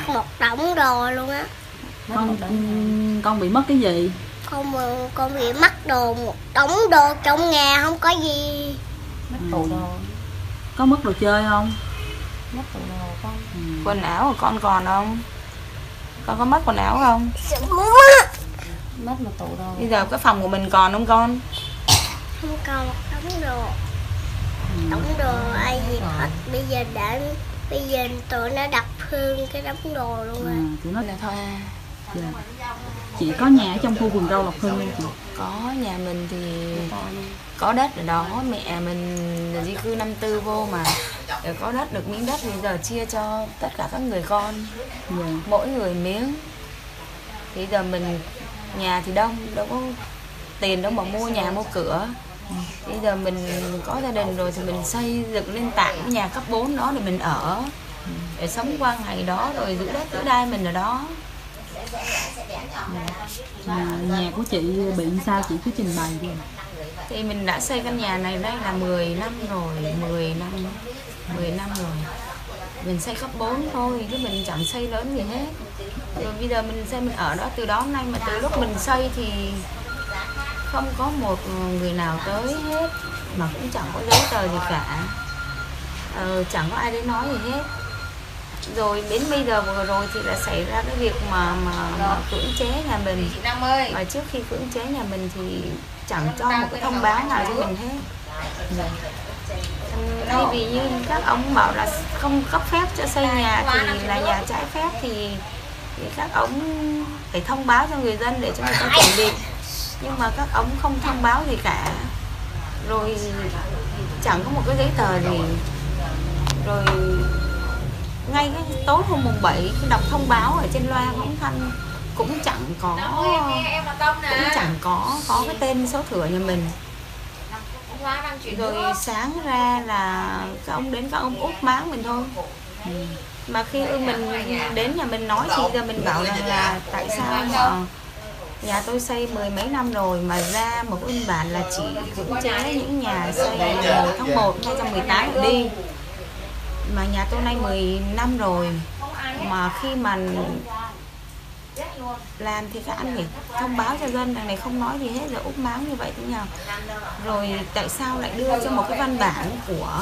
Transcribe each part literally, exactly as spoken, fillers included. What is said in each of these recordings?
mất một đống đồ luôn á. Con con bị mất cái gì? Con con bị mất đồ, một đống đồ trong nhà không có gì. Mất tủ đồ. Có mất đồ chơi không? Mất tủ đồ con. Ừ. Quần áo của con còn không? Con có mất quần áo không? Mất một tủ đồ. Bây giờ cái phòng của mình còn không con? Không còn một đống đồ. Đống đồ ai gì hết. Bây giờ đã bây giờ tụi nó đập hương cái đống đồ luôn rồi. À, tụi nó Là thôi. dạ. Chị có nhà ở trong khu vườn rau Lộc Hưng không chị? Có, nhà mình thì có đất ở đó, mẹ mình là di cư năm tư vô mà để có đất, được miếng đất thì giờ chia cho tất cả các người con, Dạ. mỗi người miếng. Thì giờ mình nhà thì đông, đâu có tiền đâu mà mua nhà mua cửa. Bây giờ mình có gia đình rồi thì mình xây dựng lên tạm cái nhà cấp bốn đó để mình ở, để sống qua ngày đó, rồi giữ đất giữ đai mình ở đó. À, nhà của chị bị sao chị cứ trình bày đi. Thì mình đã xây căn nhà này đây là mười năm rồi, mười năm, mười năm rồi. Mình xây cấp bốn thôi, chứ mình chẳng xây lớn gì hết. Rồi bây giờ mình xây mình ở đó từ đó đến nay, mà từ lúc mình xây thì không có một người nào tới hết, mà cũng chẳng có giấy tờ gì cả. Ờ, chẳng có ai đến nói gì hết. Rồi đến bây giờ vừa rồi thì đã xảy ra cái việc mà mà, mà cưỡng chế nhà mình. Và trước khi cưỡng chế nhà mình thì chẳng cho một cái thông báo nào cho mình hết. Thay vì như các ông bảo là không cấp phép cho xây nhà thì là nhà trái phép, thì, thì các ông phải thông báo cho người dân để cho người ta chuẩn bị. Nhưng mà các ông không thông báo gì cả. Rồi chẳng có một cái giấy tờ gì. Rồi ngay cái tối hôm mùng bảy khi đọc thông báo ở trên loa phóng thanh cũng chẳng có cũng chẳng có có cái tên số thửa nhà mình. Rồi sáng ra là các ông đến các ông úp máng mình thôi. Ừ. Mà khi mình đến nhà mình nói thì giờ mình bảo rằng là tại sao mà nhà tôi xây mười mấy năm rồi mà ra một cái biên bản là chỉ cưỡng chế những nhà xây đầu tháng một hai nghìn không trăm mười tám đi. Mà nhà tôi nay mười năm rồi, mà khi mà làm thì các anh phải thông báo cho dân, đằng này không nói gì hết, rồi úp máng như vậy thế nào. Rồi tại sao lại đưa cho một cái văn bản của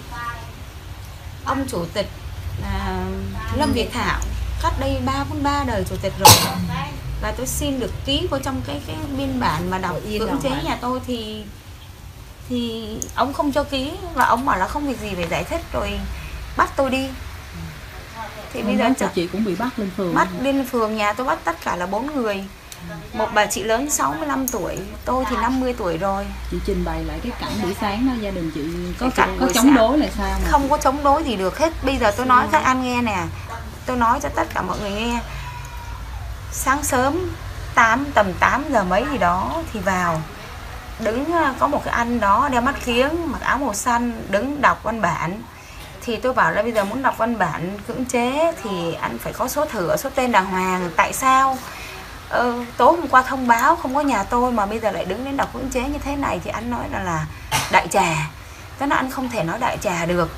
ông chủ tịch à, Lâm Việt Thảo, cách đây ba bốn ba đời chủ tịch rồi, và tôi xin được ký vào trong cái cái biên bản mà đọc cưỡng chế nhà tôi thì thì ông không cho ký, và ông bảo là không việc gì phải giải thích, rồi bắt tôi đi. Thì bây giờ của chị cũng bị bắt lên phường. Bắt lên phường, nhà tôi bắt tất cả là bốn người. Một bà chị lớn sáu mươi lăm tuổi, tôi thì năm mươi tuổi rồi. Chị trình bày lại cái cảnh buổi sáng đó, gia đình chị có cảnh có chống đối là sao mà? Không có chống đối gì được hết. Bây giờ tôi nói các anh nghe nè, tôi nói cho tất cả mọi người nghe. Sáng sớm tám tầm tám giờ mấy gì đó thì vào, đứng có một cái anh đó đeo mắt kiếng, mặc áo màu xanh, đứng đọc văn bản. Thì tôi bảo là bây giờ muốn đọc văn bản cưỡng chế thì anh phải có số thửa, số tên đàng hoàng. Tại sao ờ, tối hôm qua thông báo không có nhà tôi mà bây giờ lại đứng đến đọc cưỡng chế như thế này? Thì anh nói là, là đại trà. Thế là anh không thể nói đại trà được.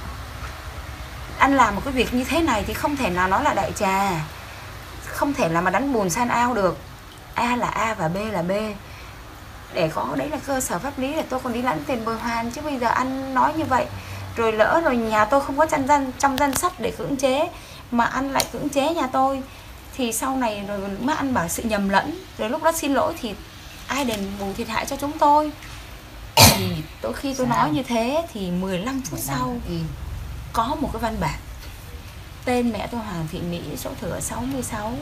Anh làm một cái việc như thế này thì không thể nào nói là đại trà, không thể là mà đánh bùn san ao được. A là A và B là B. Để có đấy là cơ sở pháp lý để tôi còn đi lãnh tiền bồi hoàn. Chứ bây giờ anh nói như vậy, rồi lỡ rồi nhà tôi không có trong danh, trong danh sách để cưỡng chế, mà anh lại cưỡng chế nhà tôi, thì sau này rồi má anh bảo sự nhầm lẫn, rồi lúc đó xin lỗi thì ai đền bù thiệt hại cho chúng tôi. Thì tôi khi tôi nói như thế thì mười lăm phút sau có một cái văn bản tên mẹ tôi Hoàng Thị Mỹ, số thửa sáu mươi sáu,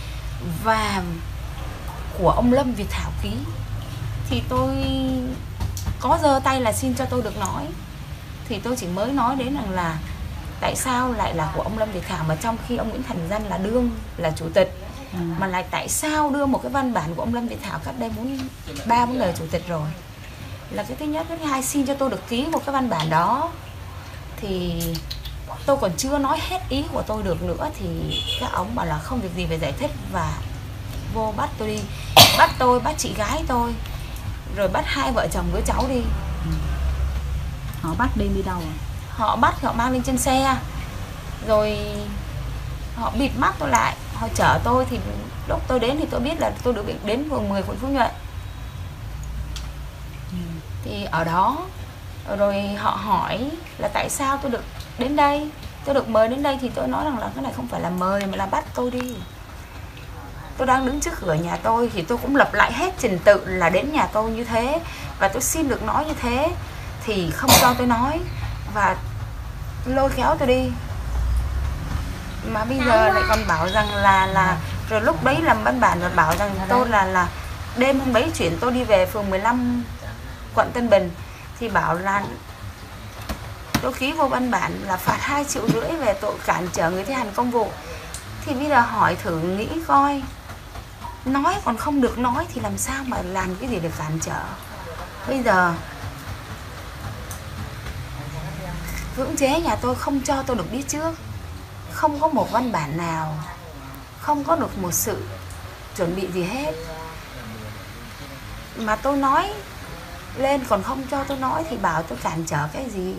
và của ông Lâm Việt Thảo ký. Thì tôi có giơ tay là xin cho tôi được nói. Thì tôi chỉ mới nói đến rằng là tại sao lại là của ông Lâm Việt Thảo, mà trong khi ông Nguyễn Thành Danh là đương là chủ tịch, ừ. mà lại tại sao đưa một cái văn bản của ông Lâm Việt Thảo cách đây muốn ba bốn đời chủ tịch rồi. Là cái thứ nhất. Cái thứ hai, xin cho tôi được ký một cái văn bản đó. Thì tôi còn chưa nói hết ý của tôi được nữa thì các ông bảo là không việc gì phải giải thích, và vô bắt tôi đi. Bắt tôi, bắt chị gái tôi, rồi bắt hai vợ chồng đứa cháu đi. Ừ. Họ bắt đem đi đâu à? Họ bắt, họ mang lên trên xe. Rồi họ bịt mắt tôi lại, họ chở tôi. Thì lúc tôi đến thì tôi biết là tôi được đến phường mười quận Phú Nhuận. Ừ. Thì ở đó rồi họ hỏi là tại sao tôi được đến đây, tôi được mời đến đây. Thì tôi nói rằng là cái này không phải là mời mà là bắt tôi đi. Tôi đang đứng trước cửa nhà tôi thì tôi cũng lập lại hết trình tự là đến nhà tôi như thế, và tôi xin được nói như thế, thì không cho tôi nói và lôi kéo tôi đi. Mà bây giờ lại còn bảo rằng là là rồi lúc đấy làm văn bản và bảo rằng tôi là là đêm hôm đấy chuyển tôi đi về phường mười lăm quận Tân Bình, thì bảo là tôi ký vô văn bản là phạt hai triệu rưỡi về tội cản trở người thi hành công vụ. Thì bây giờ hỏi thử nghĩ coi, nói còn không được nói thì làm sao mà làm cái gì để cản trở. Bây giờ cưỡng chế nhà tôi, không cho tôi được đi trước, không có một văn bản nào, không có được một sự chuẩn bị gì hết. Mà tôi nói lên còn không cho tôi nói thì bảo tôi cản trở cái gì.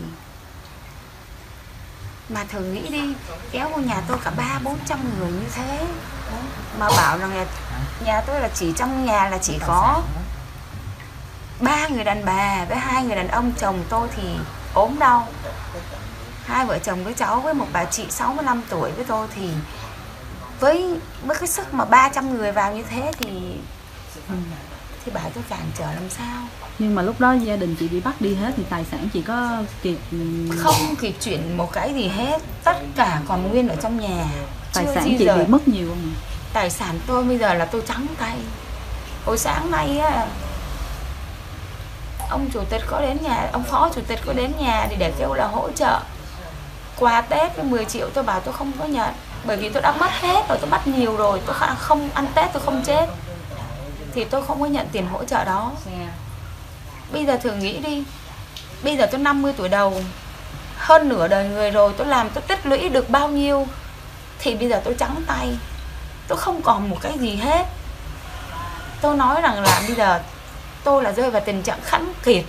Mà thử nghĩ đi, kéo vô nhà tôi cả ba bốn trăm người như thế, mà bảo rằng là nhà tôi là chỉ trong nhà là chỉ có ba người đàn bà với hai người đàn ông. Chồng tôi thì ốm đau, hai vợ chồng với cháu với một bà chị sáu mươi lăm tuổi với tôi. Thì với với cái sức mà ba trăm người vào như thế thì Ừ. thì bảo tôi cản trở làm sao. Nhưng mà lúc đó gia đình chị bị bắt đi hết thì tài sản chị có kịp Không kịp chuyển một cái gì hết, tất cả còn nguyên ở trong nhà. tài Chưa sản di chị rời. bị mất nhiều không? Tài sản tôi bây giờ là tôi trắng tay. Hồi sáng nay á, ông chủ tịch có đến nhà, ông phó chủ tịch có đến nhà thì để kêu là hỗ trợ quà Tết với mười triệu. Tôi bảo tôi không có nhận, bởi vì tôi đã mất hết rồi, tôi mất nhiều rồi, tôi không ăn Tết tôi không chết thì tôi không có nhận tiền hỗ trợ đó. Bây giờ thử nghĩ đi, bây giờ tôi năm mươi tuổi đầu, hơn nửa đời người rồi, tôi làm tôi tích lũy được bao nhiêu, thì bây giờ tôi trắng tay, tôi không còn một cái gì hết. Tôi nói rằng là bây giờ tôi là rơi vào tình trạng khẩn kiệt,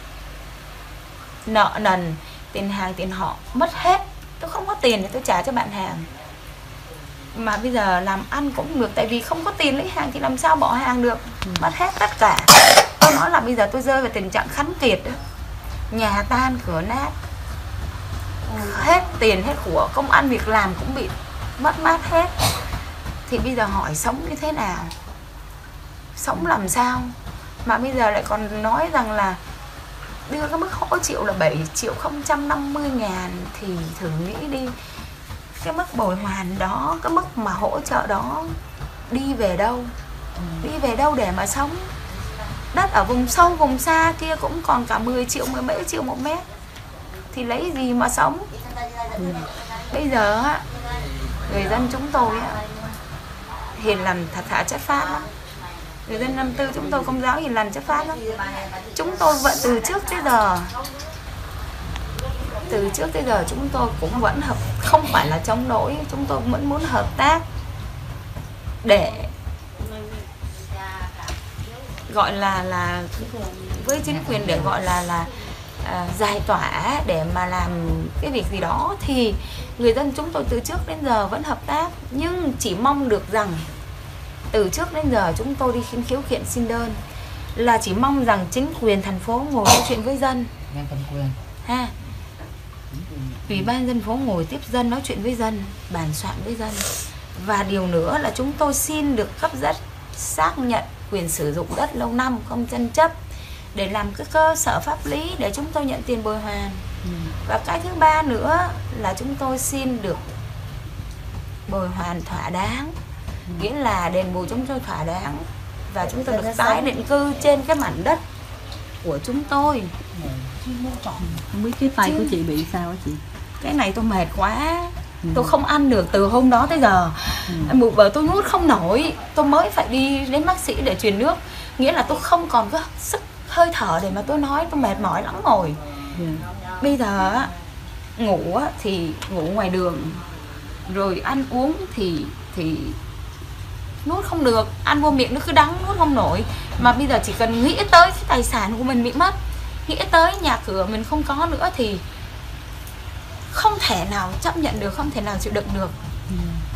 nợ nần, tiền hàng tiền họ mất hết, tôi không có tiền để tôi trả cho bạn hàng. Mà bây giờ làm ăn cũng không được, tại vì không có tiền lấy hàng thì làm sao bỏ hàng được, mất hết tất cả. Tôi nói là bây giờ tôi rơi vào tình trạng khẩn kiệt đó. Nhà tan cửa nát, hết tiền hết của, công ăn việc làm cũng bị mất mát hết. Thì bây giờ hỏi sống như thế nào, sống làm sao. Mà bây giờ lại còn nói rằng là đưa cái mức hỗ trợ là bảy triệu không trăm năm mươi ngàn. Thì thử nghĩ đi, cái mức bồi hoàn đó, cái mức mà hỗ trợ đó đi về đâu, đi về đâu để mà sống. Đất ở vùng sâu vùng xa kia cũng còn cả mười triệu, mười mấy triệu một mét, thì lấy gì mà sống. Ừ. Bây giờ á, người dân chúng tôi á, hiền lành thật thà chất phác lắm. Người dân năm tư chúng tôi công giáo hiền lành chất phác lắm. Chúng tôi vẫn từ trước tới giờ Từ trước tới giờ chúng tôi cũng vẫn hợp, không phải là chống đối, chúng tôi vẫn muốn hợp tác để gọi là là với chính quyền, để gọi là là à, giải tỏa, để mà làm cái việc gì đó. Thì người dân chúng tôi từ trước đến giờ vẫn hợp tác, nhưng chỉ mong được rằng từ trước đến giờ chúng tôi đi khiếu khiếu kiện xin đơn là chỉ mong rằng chính quyền thành phố ngồi nói chuyện với dân ha, Ủy ban dân phố ngồi tiếp dân, nói chuyện với dân, bàn soạn với dân. Và điều nữa là chúng tôi xin được cấp giấy xác nhận quyền sử dụng đất lâu năm không tranh chấp, để làm cái cơ sở pháp lý để chúng tôi nhận tiền bồi hoàn. Ừ. Và cái thứ ba nữa là chúng tôi xin được bồi hoàn thỏa đáng, ừ. nghĩa là đền bù chúng tôi thỏa đáng, và chúng tôi được tái định cư trên cái mảnh đất của chúng tôi. Không biết cái tay Chứ... của chị bị sao hả chị? Cái này tôi mệt quá, ừ. tôi không ăn được từ hôm đó tới giờ. ừ. Một bữa tôi nuốt không nổi, tôi mới phải đi đến bác sĩ để truyền nước, nghĩa là tôi không còn có sức hơi thở để mà tôi nói, tôi mệt mỏi lắm rồi. ừ. Bây giờ ngủ thì ngủ ngoài đường, rồi ăn uống thì thì nuốt không được, ăn vô miệng nó cứ đắng, nuốt không nổi. Mà bây giờ chỉ cần nghĩ tới cái tài sản của mình bị mất, nghĩ tới nhà cửa mình không có nữa thì không thể nào chấp nhận được, không thể nào chịu đựng được. ừ.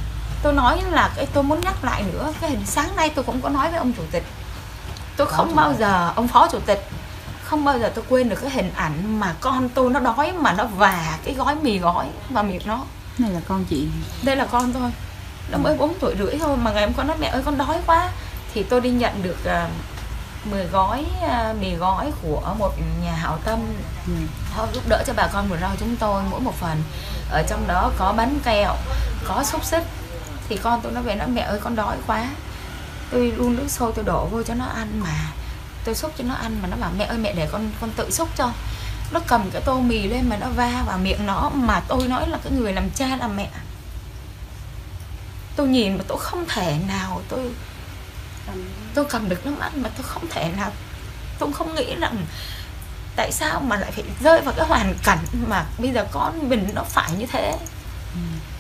tôi nói là cái tôi muốn nhắc lại nữa, cái hình sáng nay tôi cũng có nói với ông chủ tịch, tôi không bao giờ, ông phó chủ tịch, không bao giờ tôi quên được cái hình ảnh mà con tôi nó đói mà nó và cái gói mì gói vào miệng nó. Này là con chị. Đây là con tôi, nó mới bốn tuổi rưỡi thôi mà ngày hôm con nói mẹ ơi con đói quá, thì tôi đi nhận được uh, mười gói uh, mì gói của một nhà hảo tâm, Ừ. họ giúp đỡ cho bà con vườn rau chúng tôi mỗi một phần, ở trong đó có bánh kẹo, có xúc xích. Thì con tôi nó về nói mẹ ơi con đói quá, tôi đun nước sôi tôi đổ vô cho nó ăn, mà tôi xúc cho nó ăn mà nó bảo mẹ ơi mẹ để con con tự xúc cho. Nó cầm cái tô mì lên mà nó va vào miệng nó, mà tôi nói là cái người làm cha làm mẹ, tôi nhìn mà tôi không thể nào tôi tôi cầm được nước mắt, mà tôi không thể nào, tôi không nghĩ rằng tại sao mà lại phải rơi vào cái hoàn cảnh mà bây giờ con mình nó phải như thế. Ừ.